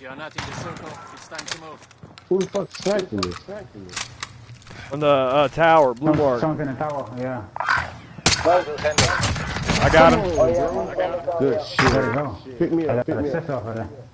You're not in the circle. It's time to move. Who the fuck sniping me? On the tower, blue mark. Someone's in the tower, yeah. I got him. Good shit. There you go. Pick me I up, got pick an me assist up. off of there.